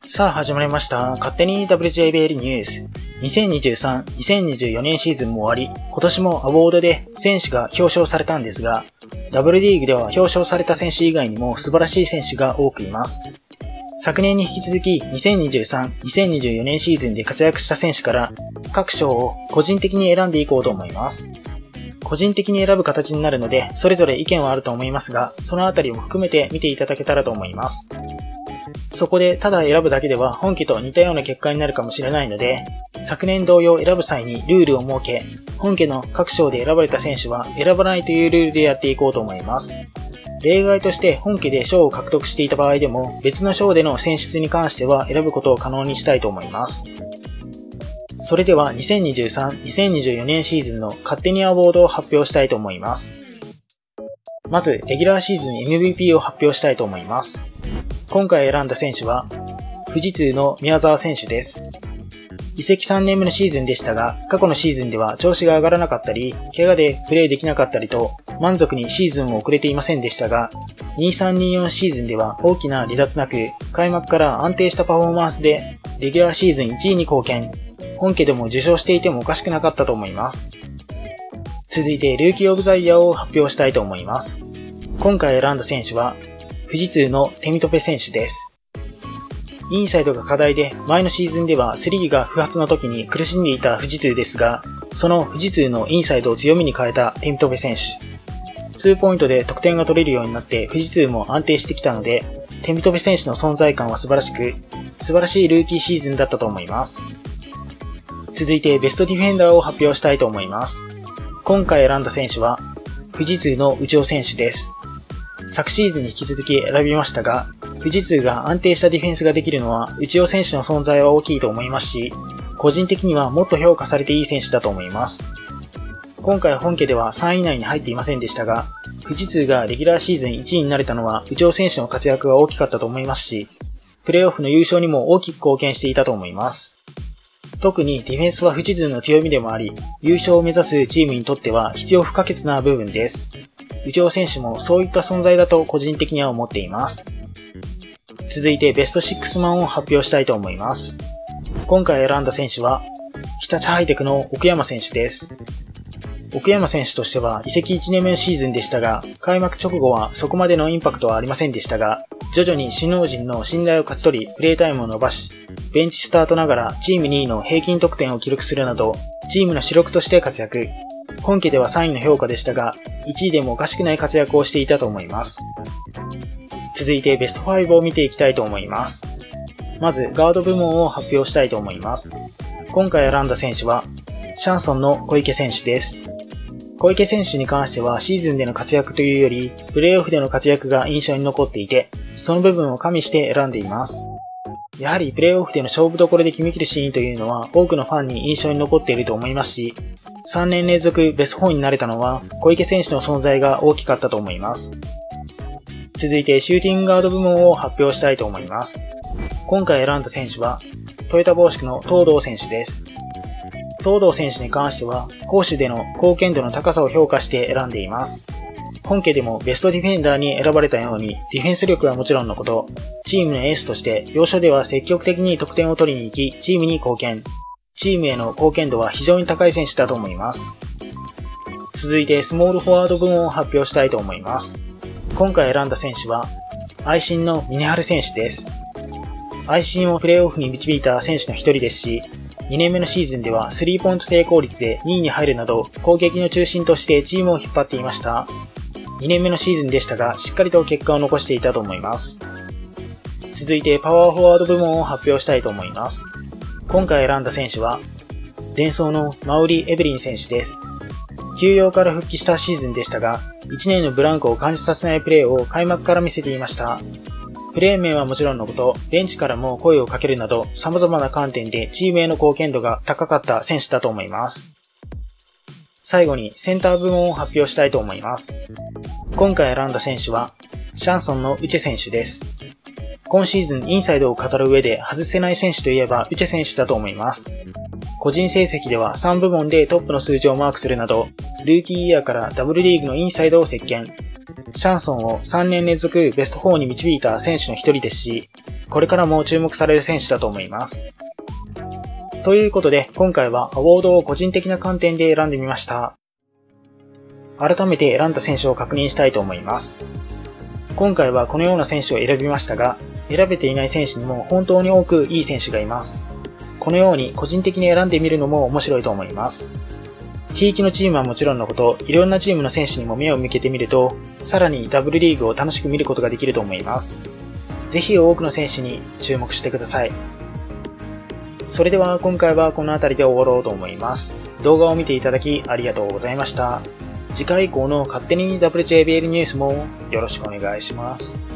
さあ始まりました。勝手に WJBL ニュース。2023、2024年シーズンも終わり、今年もアワードで選手が表彰されたんですが、W リーグでは表彰された選手以外にも素晴らしい選手が多くいます。昨年に引き続き2023、2024年シーズンで活躍した選手から各賞を個人的に選んでいこうと思います。個人的に選ぶ形になるので、それぞれ意見はあると思いますが、そのあたりも含めて見ていただけたらと思います。そこでただ選ぶだけでは本家と似たような結果になるかもしれないので、昨年同様選ぶ際にルールを設け、本家の各賞で選ばれた選手は選ばないというルールでやっていこうと思います。例外として本家で賞を獲得していた場合でも、別の賞での選出に関しては選ぶことを可能にしたいと思います。それでは2023、2024年シーズンの勝手にアワードを発表したいと思います。まず、レギュラーシーズン MVP を発表したいと思います。今回選んだ選手は、富士通の宮澤選手です。移籍3年目のシーズンでしたが、過去のシーズンでは調子が上がらなかったり、怪我でプレーできなかったりと、満足にシーズンを送れていませんでしたが、23-24シーズンでは大きな離脱なく、開幕から安定したパフォーマンスで、レギュラーシーズン1位に貢献、本家でも受賞していてもおかしくなかったと思います。続いて、ルーキーオブザイヤーを発表したいと思います。今回選んだ選手は、富士通のテミトペ選手です。インサイドが課題で、前のシーズンでは3が不発の時に苦しんでいた富士通ですが、その富士通のインサイドを強みに変えたテミトペ選手。2ポイントで得点が取れるようになって富士通も安定してきたので、テミトペ選手の存在感は素晴らしく、素晴らしいルーキーシーズンだったと思います。続いてベストディフェンダーを発表したいと思います。今回選んだ選手は、富士通の内尾選手です。昨シーズンに引き続き選びましたが、富士通が安定したディフェンスができるのは内尾選手の存在は大きいと思いますし、個人的にはもっと評価されていい選手だと思います。今回本家では3位以内に入っていませんでしたが、富士通がレギュラーシーズン1位になれたのは内尾選手の活躍が大きかったと思いますし、プレーオフの優勝にも大きく貢献していたと思います。特にディフェンスは富士通の強みでもあり、優勝を目指すチームにとっては必要不可欠な部分です。内尾選手もそういった存在だと個人的には思っています。続いてベスト6マンを発表したいと思います。今回選んだ選手は、日立ハイテクの奥山選手です。奥山選手としては移籍1年目のシーズンでしたが、開幕直後はそこまでのインパクトはありませんでしたが、徐々に首脳陣の信頼を勝ち取り、プレータイムを伸ばし、ベンチスタートながらチーム2位の平均得点を記録するなど、チームの主力として活躍。本家では3位の評価でしたが、1位でもおかしくない活躍をしていたと思います。続いてベスト5を見ていきたいと思います。まずガード部門を発表したいと思います。今回選んだ選手は、シャンソンの小池選手です。小池選手に関してはシーズンでの活躍というより、プレーオフでの活躍が印象に残っていて、その部分を加味して選んでいます。やはりプレーオフでの勝負どころで決め切るシーンというのは多くのファンに印象に残っていると思いますし、3年連続ベスト4になれたのは小池選手の存在が大きかったと思います。続いてシューティングガード部門を発表したいと思います。今回選んだ選手はトヨタ紡織の東堂選手です。東堂選手に関しては攻守での貢献度の高さを評価して選んでいます。本家でもベストディフェンダーに選ばれたようにディフェンス力はもちろんのこと、チームのエースとして要所では積極的に得点を取りに行きチームに貢献。チームへの貢献度は非常に高い選手だと思います。続いてスモールフォワード部門を発表したいと思います。今回選んだ選手は愛心の峰春選手です。愛心をプレーオフに導いた選手の一人ですし、2年目のシーズンではスリーポイント成功率で2位に入るなど攻撃の中心としてチームを引っ張っていました。2年目のシーズンでしたがしっかりと結果を残していたと思います。続いてパワーフォワード部門を発表したいと思います。今回選んだ選手は、デンソーのマウリ・エブリン選手です。休養から復帰したシーズンでしたが、1年のブランクを感じさせないプレーを開幕から見せていました。プレー面はもちろんのこと、ベンチからも声をかけるなど、様々な観点でチームへの貢献度が高かった選手だと思います。最後にセンター部門を発表したいと思います。今回選んだ選手は、シャンソンのウチェ選手です。今シーズンインサイドを語る上で外せない選手といえばウチェ選手だと思います。個人成績では3部門でトップの数字をマークするなど、ルーキーイヤーから W リーグのインサイドを席巻。シャンソンを3年連続ベスト4に導いた選手の一人ですし、 これからも注目される選手だと思います。ということで、今回はアワードを個人的な観点で選んでみました。改めて選んだ選手を確認したいと思います。今回はこのような選手を選びましたが、選べていない選手にも本当に多くいい選手がいます。このように個人的に選んでみるのも面白いと思います。ひいきのチームはもちろんのこと、いろんなチームの選手にも目を向けてみると、さらに W リーグを楽しく見ることができると思います。ぜひ多くの選手に注目してください。それでは今回はこの辺りで終わろうと思います。動画を見ていただきありがとうございました。次回以降の勝手に WJBL ニュースもよろしくお願いします。